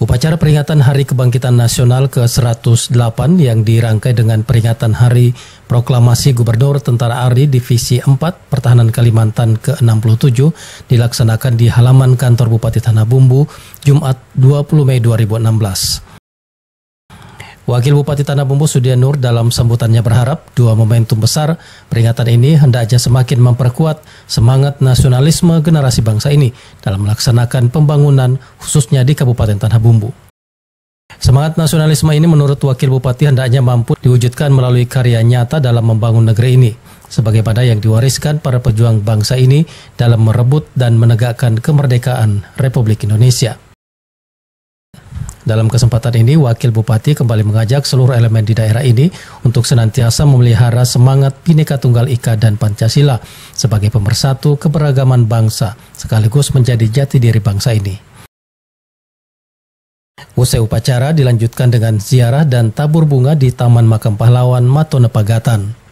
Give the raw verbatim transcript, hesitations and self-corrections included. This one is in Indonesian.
Upacara peringatan Hari Kebangkitan Nasional ke seratus delapan yang dirangkai dengan peringatan Hari Proklamasi Gubernur Tentara A R I Divisi empat Pertahanan Kalimantan ke enam puluh tujuh dilaksanakan di halaman kantor Bupati Tanah Bumbu, Jumat dua puluh Mei dua ribu enam belas. Wakil Bupati Tanah Bumbu Sudian Nur dalam sambutannya berharap dua momentum besar peringatan ini hendaknya semakin memperkuat semangat nasionalisme generasi bangsa ini dalam melaksanakan pembangunan khususnya di Kabupaten Tanah Bumbu. Semangat nasionalisme ini menurut Wakil Bupati hendaknya mampu diwujudkan melalui karya nyata dalam membangun negeri ini, sebagaimana yang diwariskan para pejuang bangsa ini dalam merebut dan menegakkan kemerdekaan Republik Indonesia. Dalam kesempatan ini, Wakil Bupati kembali mengajak seluruh elemen di daerah ini untuk senantiasa memelihara semangat Bhinneka Tunggal Ika dan Pancasila sebagai pemersatu keberagaman bangsa sekaligus menjadi jati diri bangsa ini. Usai upacara dilanjutkan dengan ziarah dan tabur bunga di Taman Makam Pahlawan Matone Pagatan.